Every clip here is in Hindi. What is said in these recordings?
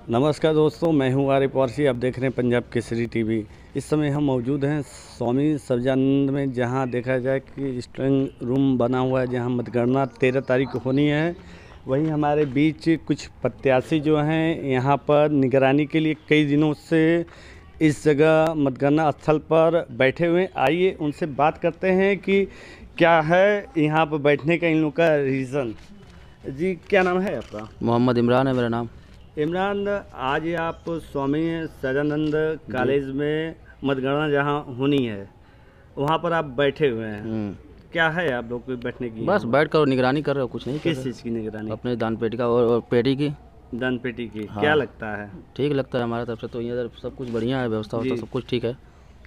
नमस्कार दोस्तों, मैं हूँ आरिफ वारसी। आप देख रहे हैं पंजाब केसरी टीवी। इस समय हम मौजूद हैं स्वामी सच्चिदानंद में, जहाँ देखा जाए कि स्ट्रॉन्ग रूम बना हुआ है, जहाँ मतगणना 13 तारीख को होनी है। वहीं हमारे बीच कुछ प्रत्याशी जो हैं यहाँ पर निगरानी के लिए कई दिनों से इस जगह मतगणना स्थल पर बैठे हुए हैं। आइए उनसे बात करते हैं कि क्या है यहाँ पर बैठने का इन लोग का रीज़न। जी, क्या नाम है आपका? मोहम्मद इमरान है मेरा नाम। इमरान, आज आप स्वामी सच्चिदानंद कॉलेज में मतगणना जहां होनी है वहां पर आप बैठे हुए हैं। क्या है आप लोग को बैठने की? बस बैठ कर निगरानी कर रहे हो, कुछ नहीं। किस चीज़ की निगरानी? अपने दान पेटी का और पेटी की। दान पेटी की। हाँ। क्या लगता है? ठीक लगता है हमारे तरफ से तो इधर सब कुछ बढ़िया है, व्यवस्था होता सब कुछ ठीक है।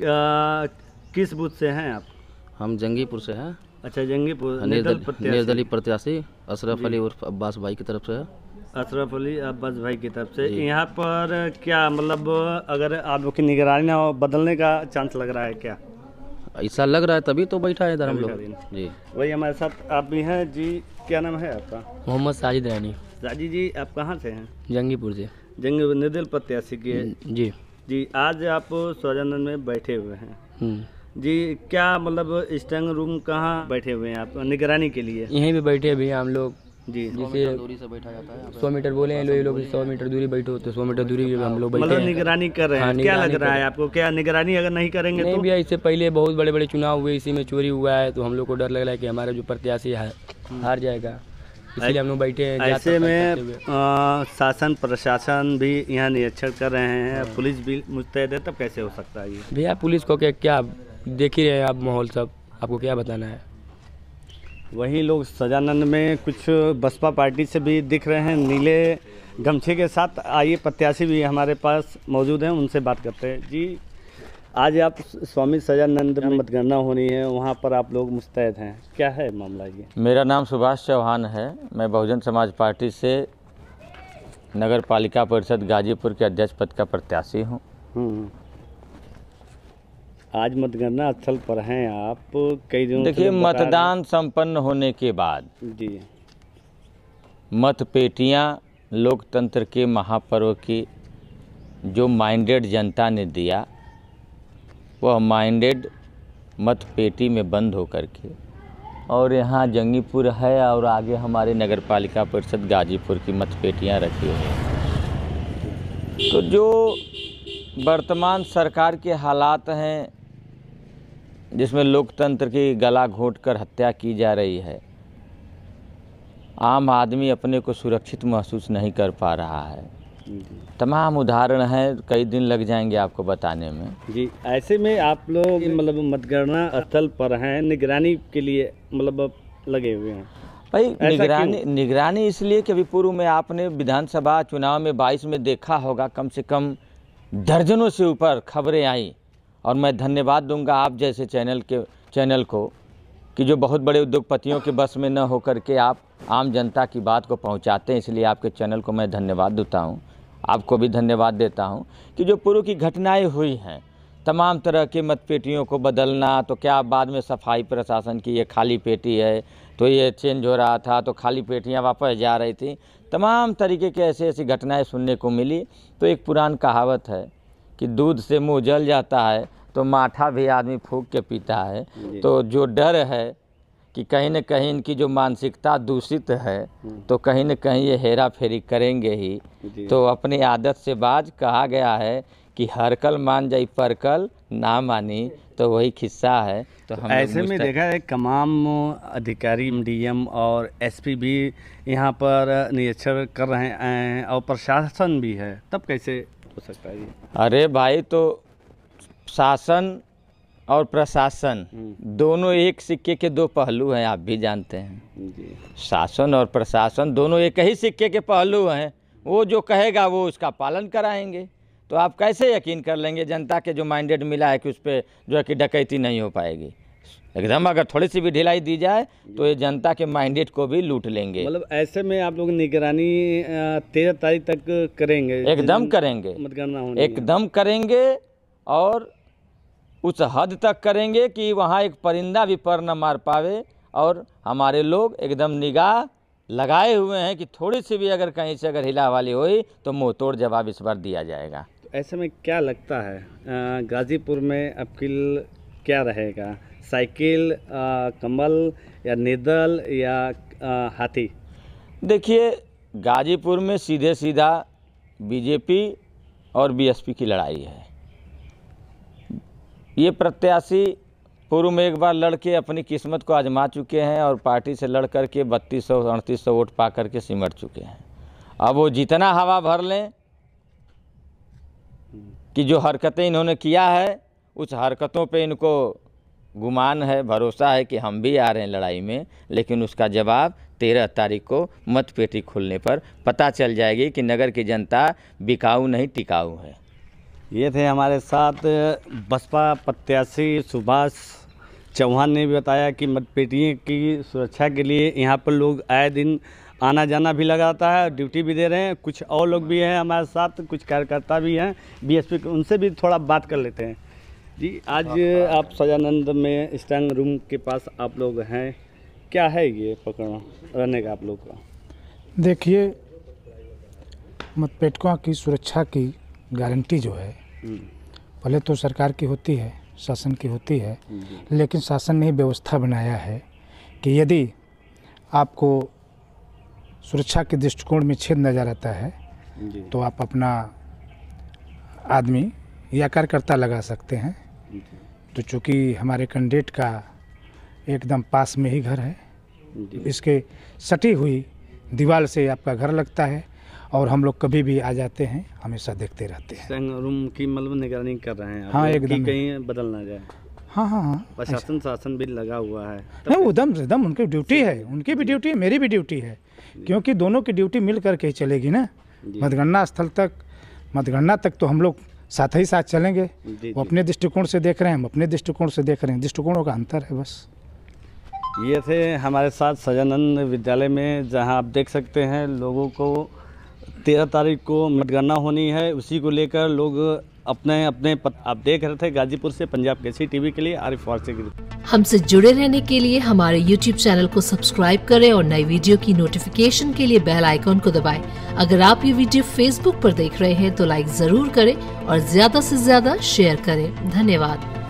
किस बूथ से हैं आप? हम जंगीपुर से हैं। अच्छा, जंगीपुर। निर्दलीय प्रत्याशी अशरफ अली उर्फ अब्बास भाई की तरफ से है। अशरफ अली अब्बास भाई की तरफ से। यहाँ पर क्या मतलब, अगर आप लोग की निगरानी ना हो, बदलने का चांस लग रहा है क्या? ऐसा लग रहा है, तभी तो बैठा है इधर हम लोग। जी, वही हमारे साथ आप भी हैं। जी, क्या नाम है आपका? मोहम्मद साजिद रैनी। साजिद जी, आप कहाँ से हैं? जंगीपुर से। जंगीपुर निर्दलीय प्रत्याशी की है। जी जी, आज आप सच्चिदानंद में बैठे हुए हैं। जी, क्या मतलब स्ट्रॉन्ग रूम कहाँ बैठे हुए हैं आप निगरानी के लिए? यहीं पे बैठे अभी हम लोग। जी, जैसे दूरी से बैठा जाता है। 100 मीटर बोले हैं लोग 100 मीटर दूरी बैठो, तो 100 मीटर दूरी हम लोग बैठे मतलब हैं। निगरानी कर रहे हैं। हाँ, क्या लग रहा है आपको? क्या निगरानी अगर नहीं करेंगे नहीं तो? भैया, इससे पहले बहुत बड़े बड़े चुनाव हुए, इसी में चोरी हुआ है, तो हम लोग को डर लग रहा है कि हमारा जो प्रत्याशी है हार जाएगा, इसलिए हम लोग बैठे हैं। ऐसे में शासन प्रशासन भी यहाँ निरीक्षण कर रहे हैं, पुलिस भी मुस्तैद है, तब कैसे हो सकता है ये? भैया पुलिस को क्या देख ही रहे हैं आप, माहौल सब आपको क्या बताना है। वहीं लोग सच्चिदानंद में कुछ बसपा पार्टी से भी दिख रहे हैं नीले गमछे के साथ। आइए, प्रत्याशी भी हमारे पास मौजूद हैं, उनसे बात करते हैं। जी, आज आप स्वामी सच्चिदानंद में मतगणना होनी है, वहाँ पर आप लोग मुस्तैद हैं, क्या है मामला ये? मेरा नाम सुभाष चौहान है। मैं बहुजन समाज पार्टी से नगर पालिका परिषद गाजीपुर के अध्यक्ष पद का प्रत्याशी हूँ। आज मतगणना स्थल पर हैं आप, कई दिनों से देखिए, मतदान संपन्न होने के बाद जी मतपेटियाँ लोकतंत्र के महापर्व की जो माइंडेड जनता ने दिया, वह माइंडेड मतपेटी में बंद होकर के, और यहाँ जंगीपुर है और आगे हमारे नगर पालिका परिषद गाजीपुर की मतपेटियाँ रखी हुई हैं। तो जो वर्तमान सरकार के हालात हैं, जिसमें लोकतंत्र की गला घोंटकर हत्या की जा रही है, आम आदमी अपने को सुरक्षित महसूस नहीं कर पा रहा है। तमाम उदाहरण हैं, कई दिन लग जाएंगे आपको बताने में। जी, ऐसे में आप लोग मतलब मतगणना स्थल पर हैं, निगरानी के लिए मतलब लगे हुए हैं भाई। निगरानी इसलिए कि अभी पूर्व में आपने विधानसभा चुनाव में 22 में देखा होगा, कम से कम दर्जनों से ऊपर खबरें आई। और मैं धन्यवाद दूंगा आप जैसे चैनल को कि जो बहुत बड़े उद्योगपतियों के बस में न होकर के आप आम जनता की बात को पहुंचाते हैं, इसलिए आपके चैनल को मैं धन्यवाद देता हूं। आपको भी धन्यवाद देता हूं कि जो पूर्व की घटनाएं हुई हैं, तमाम तरह के मतपेटियों को बदलना, तो क्या बाद में सफाई प्रशासन की ये खाली पेटी है तो ये चेंज हो रहा था, तो खाली पेटियाँ वापस जा रही थी, तमाम तरीके के ऐसी घटनाएँ सुनने को मिली। तो एक पुरानी कहावत है कि दूध से मुंह जल जाता है तो माठा भी आदमी फूंक के पीता है। तो जो डर है कि कहीं न कहीं इनकी जो मानसिकता दूषित है, तो कहीं न कहीं ये हेरा फेरी करेंगे ही। तो अपनी आदत से बाज, कहा गया है कि हरकल मान जाई परकल ना मानी, तो वही किस्सा है। तो हम ऐसे में देखा है तमाम अधिकारी, डीएम और एसपी भी यहाँ पर निरीक्षण कर रहे हैं और प्रशासन भी है, तब कैसे हो सकता है ये? अरे भाई, तो शासन और प्रशासन दोनों एक सिक्के के दो पहलू हैं, आप भी जानते हैं। जी। शासन और प्रशासन दोनों एक ही सिक्के के पहलू हैं। वो जो कहेगा वो उसका पालन कराएंगे। तो आप कैसे यकीन कर लेंगे जनता के जो माइंडेड मिला है कि उस पर जो है कि डकैती नहीं हो पाएगी? एकदम अगर थोड़ी सी भी ढिलाई दी जाए तो ये जनता के माइंडेड को भी लूट लेंगे। मतलब ऐसे में आप लोग निगरानी 13 तारीख तक करेंगे? एकदम करेंगे, मतगणना होनी एकदम करेंगे, और उस हद तक करेंगे कि वहाँ एक परिंदा भी पर न मार पावे, और हमारे लोग एकदम निगाह लगाए हुए हैं कि थोड़ी सी भी अगर कहीं से अगर हिला वाली हुई तो मुंह तोड़ जवाब इस बार दिया जाएगा। ऐसे में क्या लगता है गाजीपुर में अपील क्या रहेगा? साइकिल, कमल या निर्दल या हाथी? देखिए, गाजीपुर में सीधे सीधा बीजेपी और बीएसपी की लड़ाई है। ये प्रत्याशी पूर्व में एक बार लड़के अपनी किस्मत को आजमा चुके हैं और पार्टी से लड़ करके 3200-3800 वोट पा करके सिमट चुके हैं। अब वो जितना हवा भर लें कि जो हरकतें इन्होंने किया है उस हरकतों पे इनको गुमान है, भरोसा है कि हम भी आ रहे हैं लड़ाई में, लेकिन उसका जवाब 13 तारीख को मतपेटी खुलने पर पता चल जाएगी कि नगर की जनता बिकाऊ नहीं टिकाऊ है। ये थे हमारे साथ बसपा प्रत्याशी सुभाष चौहान ने भी बताया कि मतपेटियों की सुरक्षा के लिए यहाँ पर लोग आए दिन आना जाना भी लगाता है, ड्यूटी भी दे रहे हैं। कुछ और लोग भी हैं हमारे साथ, कुछ कार्यकर्ता भी हैं बीएसपी के, उनसे भी थोड़ा बात कर लेते हैं। जी, आज आप सजानंद में स्ट्रांग रूम के पास आप लोग हैं, क्या है ये पकड़ना रहने का आप लोग का? देखिए, मतपेटियों की सुरक्षा की गारंटी जो है पहले तो सरकार की होती है, शासन की होती है, लेकिन शासन ने व्यवस्था बनाया है कि यदि आपको सुरक्षा के दृष्टिकोण में छेद नजर आता है तो आप अपना आदमी या कार्यकर्ता लगा सकते हैं। तो चूँकि हमारे कैंडिडेट का एकदम पास में ही घर है, इसके सटी हुई दीवार से आपका घर लगता है और हम लोग कभी भी आ जाते हैं, हमेशा देखते रहते हैं। स्ट्रांग रूम की मतलब निगरानी कर रहे हैं आप? हाँ, एकदम। कहीं बदल ना जाए। हाँ। प्रशासन शासन भी लगा हुआ है। नहीं, एकदम उनकी ड्यूटी है, उनकी भी ड्यूटी है, मेरी भी ड्यूटी है, क्योंकि दोनों की ड्यूटी मिल करके ही चलेगी ना। मतगणना स्थल तक, मतगणना तक तो हम लोग साथ ही साथ चलेंगे। वो अपने दृष्टिकोण से देख रहे हैं, हम अपने दृष्टिकोण से देख रहे हैं, दृष्टिकोणों का अंतर है बस। ये थे हमारे साथ सजानंद विद्यालय में, जहां आप देख सकते हैं लोगों को 13 तारीख को मतगणना होनी है, उसी को लेकर लोग अपने आप देख रहे थे। गाजीपुर से पंजाब केसरी टीवी के लिए आरिफ फारसी की। हमसे जुड़े रहने के लिए हमारे YouTube चैनल को सब्सक्राइब करें और नई वीडियो की नोटिफिकेशन के लिए बेल आइकॉन को दबाएं। अगर आप ये वीडियो Facebook पर देख रहे हैं तो लाइक जरूर करें और ज्यादा से ज्यादा शेयर करें। धन्यवाद।